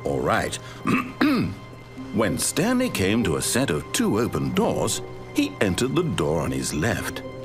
All right. When Stanley came to a set of two open doors, he entered the door on his left